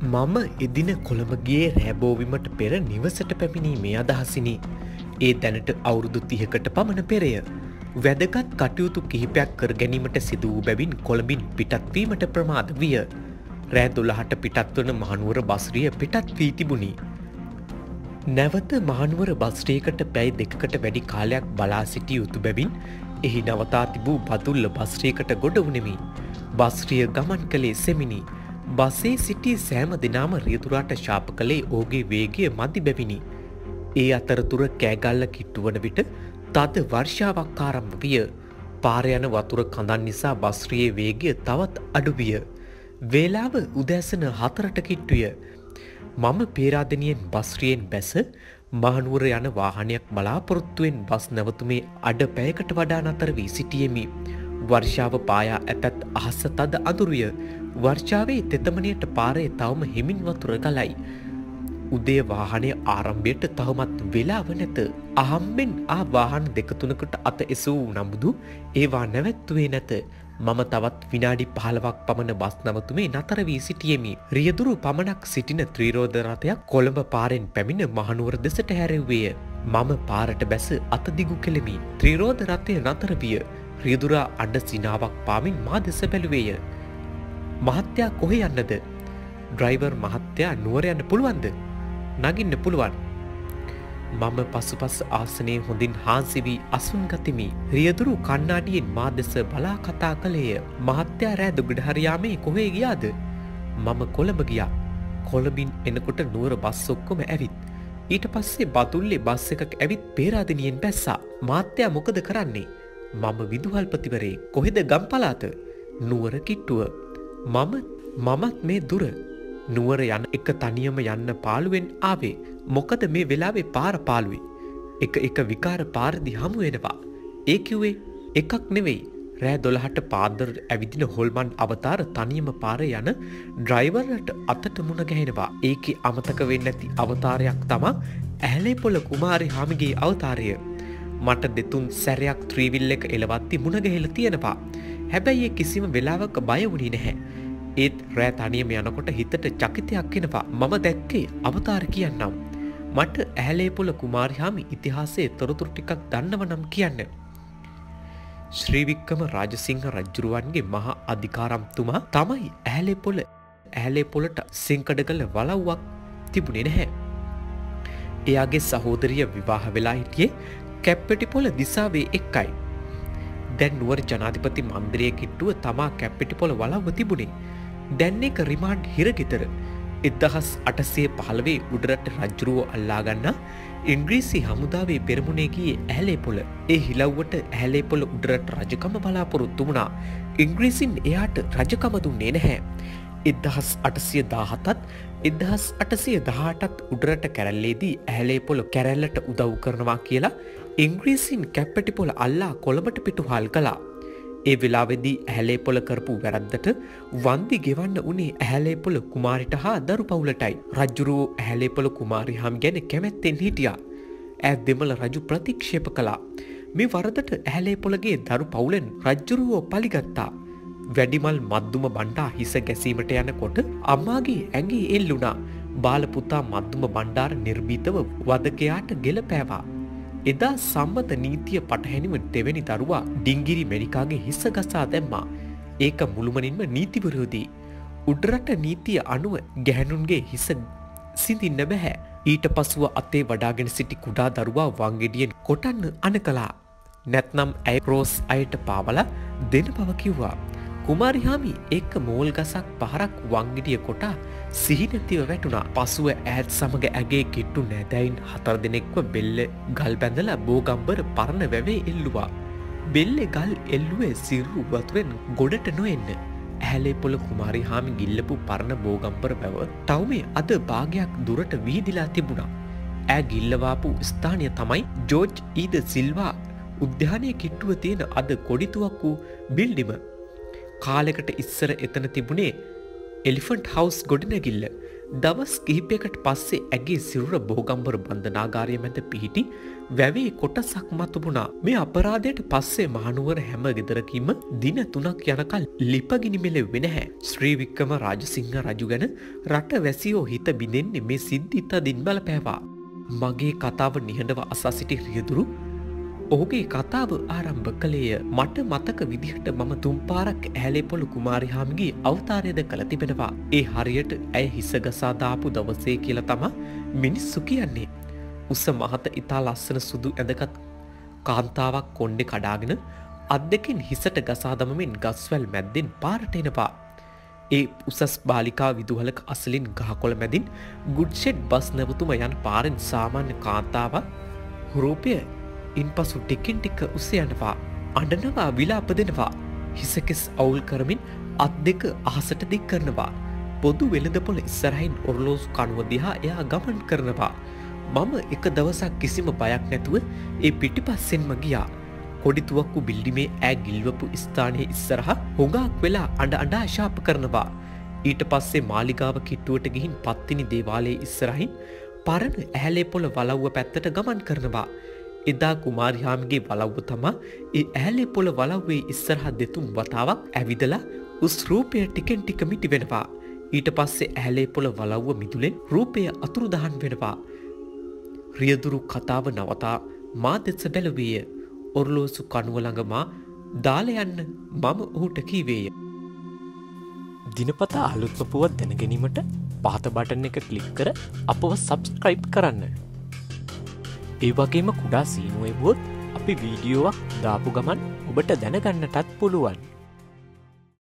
මම එදින කොළඹ ගියේ රෑබෝවිමට පෙර නිවසට පැමිණීමේ අදහසිනි. ඒ දැනට අවුරුදු 30කට පමණ පෙරය. වැදගත් කටයුතු කිහිපයක් කර ගැනීමට සිදු වූ බැවින් කොළඹින් පිටත්වීමට ප්‍රමාද විය. රෑ 12ට පිටත්වන මහනුවර බස්රිය පිටත් වී තිබුණි. නැවත මහනුවර බස්රියකට පැය දෙකකට වැඩි කාලයක් බලා සිටිය යුතු බැවින් එහි නවතා තිබූ බදුල්ල බස්රියකට ගොඩ වුනෙමි. බස්රිය ගමන් කළේ සෙමිනි. බස්සේ සිටි සෑම දිනම රියදුරාට ශාප කළේ ඔහුගේ වේගය මදි බැවිනි. ඒ අතරතුර කෑගල්ල කිට්ටුවන විට තද වර්ෂාවක් ආරම්භ විය. පාර යන වතුර කඳන් නිසා බස්රියේ වේගය තවත් අඩු විය. වේලාව උදෑසන 4ට කිට්ටුය. මම පේරාදෙනියෙන් බස්රියෙන් බැස මහනුවර යන වාහනයක් බලාපොරොත්තුවෙන් බස් නැවතුමේ අඩ පැයකට වඩා නතර වී සිටියෙමි. වර්ෂාව පායා ඇතත් අහස තද අඳුරුය. වර්ෂාවේ තෙතමනියට පාරේ තවම හිමින් වතුර ගලයි. උදේ වාහනය ආරම්භයට තවමත් වෙලාව නැත. අහම්බෙන් වාහන දෙක තුනකට අත එසවූ නමුදු ඒවා නැවැත්තුවේ නැත. මම තවත් විනාඩි 15ක් පමණ බස් නවතුමේ නතර වී සිටියෙමි. රියදුරු පමණක් සිටින ත්‍රිරෝද රථයක් කොළඹ පාරෙන් පැමිණ මහනුවර දෙසට හැරෙව්වේය. මම පාරට බැස අත දිගු කෙලෙමි. ත්‍රිරෝද රථය නතර විය. රියදුරා අඬ සිනාවක් පාමින් මා දෙස බැලුවේය. මහත්තයා කොහේ යන්නද? ඩ්‍රයිවර් මහත්තයා නුවර යන්න පුළුවන්ද? නගින්න පුළුවන්. මම පසුපස ආසනයේ හොඳින් හාන්සි වී අසුන් ගතිමි. රියදුරු කණ්ණාඩියෙන් මා දෙස බලා කතා කළේය. මහත්තයා රෑ දුගඩ හරියාමේ කොහේ ගියාද? මම කොළඹ ගියා. කොළඹින් එනකොට නුවර බස් ඔක්කොම ඇවිත්. ඊට පස්සේ බතුල්ලේ බස් එකක් ඇවිත් පේරාදෙනියෙන් බැස්සා. මහත්තයා මොකද කරන්නේ? මම විදුහල්පතිවරේ. කොහෙද ගම්පලාත? නුවර කිට්ටුව. මමත් මේ දුර නුවර යන එක තනියම යන්න පාළුවෙන් ආවේ. මොකද මේ වෙලාවේ පාර පාළුවේ. එක විකාර පාරදි හමු වෙනවා. ඒ කිව්වේ එකක් නෙවෙයි. රෑ 12ට පාන්දර ඇවිදින හොල්මන් අවතාර තනියම පාරේ යන ඩ්‍රයිවර්ට අතට මුණ ගැහෙනවා. ඒකේ අමතක වෙන්නේ නැති අවතාරයක් තමයි ඇහැලේපොළ කුමාරි හාමිගේ අවතාරය. මට දෙතුන් සැරයක් ත්‍රීවිල් එක එලවත්ති මුණ ගැහිලා තියෙනවා. හැබැයි කිසිම වෙලාවක බය වුණේ නැහැ. ඒත් රෑ තනියම යනකොට හිතට චකිතයක් එනවා. මම දැක්කේ අවතාර කියන්නම්. මට ඇහැලේපොළ කුමාරිහාමි ඉතිහාසයේ තොරතුරු ටිකක් දන්නව නම් කියන්න. ශ්‍රී වික්‍රම රාජසිංහ රජුරුවන්ගේ මහා අධිකාරම්තුමා තමයි ඇහැලේපොළට සිංකඩගල වලව්වක් තිබුණේ නැහැ. එයාගේ සහෝදරිය විවාහ වෙලා හිටියේ කැප්පෙටිපොළ දිසාවේ එක්කයි. දැන් නුවර ජනාධිපති මන්දිරයේ කිට්ටුව තමා කැප්පෙටිපොළ වලව්ව තිබුණේ. දැන් ඒක රිමාන්ඩ් හිරගෙදර. 1815 උඩරට රජුරුව අල්ලා ගන්නා ඉංග්‍රීසි හමුදාවේ පෙරමුණේ ගියේ ඇහැලේපොළ. ඒ හිලව්වට ඇහැලේපොළ උඩරට රජකම බලාපොරොත්තු වුණා. ඉංග්‍රීසින් එයාට රජකම දුන්නේ නැහැ. 1817ත් 1818ත් උඩරට කැරැල්ලේදී ඇහැලේපොළ කැරැල්ලට උදව් කරනවා කියලා ඉංග්‍රීසින් කැප්පෙටිපොළ අල්ලා කොළඹට පිටුහල් කළා. ඒ වෙලාවේදී ඇහැලේපොළ කරපු වැරද්දට වන්දි ගෙවන්න උනේ ඇහැලේපොළ කුමාරිට හා දරු පවුලටයි. රජුරෝ ඇහැලේපොළ කුමාරිහාමි ගැන කැමැත්තෙන් හිටියා. ඈ දෙමළ රජු ප්‍රතික්ෂේප කළා. මේ වරදට ඇහැලේපොළගේ දරු පවුලෙන් රජුරෝ පලිගත්තා. වැඩිමල් මද්දුම බණ්ඩා හිස ගැසීමට යනකොට අම්මාගේ ඇඟේ එල්ලුණා. බාල පුතා මද්දුම බණ්ඩාර නිර්භීතව වදකයාට ගෙලපෑවා. එදා සම්මත නීතිය පටහැනිව දෙවැනි දරුවා ඩිංගිරි මෙරිකාගේ හිස ගසා දැම්මා. ඒක මුළුමනින්ම නීති විරෝධී. උඩරට නීතිය අනුව ගැහැණුන්ගේ හිස සිඳින්න බෑ. ඊට පසුව අතේ වඩාගෙන සිටි කුඩා දරුවා වංගෙඩියෙන් කොටන්න අණ කළා. නැත්නම් ඇය රෝස් අයට පාවලා දෙන බව කිව්වා. කුමාරිහාමි එක්ක මෝල් ගසක් පහරක් වංගෙඩිය කොටා සිහිනැතිව වැටුණා. පසුව ඈත් සමග ඇගේ කිට්ටු නැදැයින් 4 දෙනෙක්ව බෙල්ල ගල් බැඳලා බෝගම්බර පරණ වැවේ එල්ලුවා. බෙල්ලේ ගල් එල්ලුවේ සිරු වතුරෙන් ගොඩට නොෙන්න. ඇහැලේපොළ කුමාරිහාමි ගිල්ලපු පරණ බෝගම්බර වැව තවමේ අද භාගයක් දුරට විහිදිලා තිබුණා. ඈ ගිල්ලවාපු ස්ථානය තමයි ජෝර්ජ් ඊද සිල්වා උද්‍යානයේ කිට්ටුව තියෙන අද කොඩිතුවක්කු බිල්ඩිම. කාලෙකට ඉස්සර එතන තිබුණේ එලිෆන්ට් හවුස් ගොඩනැගිල්ල. දවස් කිහිපයකට පස්සේ ඇගේ සිරුර බෝගම්බර බන්ධනාගාරය මැද පිහිටි වැවේ කොටසක් මතුවුණා. මේ අපරාධයට පස්සේ මහනුවර හැම ගෙදරකින්ම දින 3ක් යනකල් ලිපගිනි මෙලෙව්වේ නැහැ. ශ්‍රී වික්‍රම රාජසිංහ රජු ගැන රට වැසියෝ හිත බිඳෙන්නේ මේ සිද්ධිත දින් බලපෑවා. මගේ කතාව නිහඬව අසා සිටි රියදුරු ඔහුගේ කතාව ආරම්භ කළේය. මට මතක විදිහට මම තුන්පාරක් ඇහැලේපොළ කුමාරිහාමිගේ අවතාරයද කළ තිබෙනවා. ඒ හරියට ඇය හිස ගසා දාපු දවසේ කියලා තමයි මිනිස්සු කියන්නේ. උස මහත ඉතා ලස්සන සුදු ඇඳගත් කාන්තාවක් කොණ්ඩේ කඩාගෙන අත් දෙකෙන් හිසට ගසා දමමින් ගස්වැල් මැද්දෙන් පාරට එනවා. ඒ උසස් බාලිකා විදුහලක අසලින් ගහකොළ මැදින් ගුඩ්ෂෙඩ් බස් නැවතුම යන පාරෙන් සාමාන්‍ය කාන්තාවක් රූපය ඉන්පසු ටිකින් ටික උස යනවා. අඬනවා, විලාප දෙනවා. හිසකෙස් අවුල් කරමින් අත් දෙක අහසට දික් කරනවා. පොදු වෙළඳපොළ ඉස්සරහින් ඔරලෝසු කණුව දිහා එයා ගමන් කරනවා. මම එක දවසක් කිසිම බයක් නැතුව ඒ පිටිපස්සෙන්ම ගියා. කොඩිතුවක්කු බිල්ඩිමේ ඈ ගිල්වපු ස්ථානයේ ඉස්සරහා හුඟක් වෙලා අඬ ශාප කරනවා. ඊට පස්සේ මාලිගාව කිට්ටුවට ගිහින් පත්තිනි දේවාලයේ ඉස්සරහින් පරණ ඇහැලේපොළ වලව්ව පැත්තට ගමන් කරනවා. එදා කුමාරිහාමිගේ වලව්ව තමා ඒ ඇහැලේපොළ වලව්වේ ඉස්සරහා දෙතුන් වතාවක් ඇවිදලා උස් රූපය ටිකෙන් ටික මිටි වෙනවා. ඊට පස්සේ ඇහැලේපොළ වලව්ව මිදුලෙන් රූපය අතුරුදහන් වෙනවා. රියදුරු කතාව නවතා මා දෙස බැලුවේය. ඔරලෝසු කණුව ළඟ මා දාලා යන්න මම ඔහුට කීවේය. දිනපතා අලුත්ම පුවත් දැනගැනීමට පහත බටන් එක ක්ලික් කර අපව සබ්ස්ක්‍රයිබ් කරන්න. ඒ වගේම කුඩා සීනුවෙවුවොත් අපි වීඩියෝවක් දාපු ගමන් ඔබට දැනගන්නටත් පුළුවන්.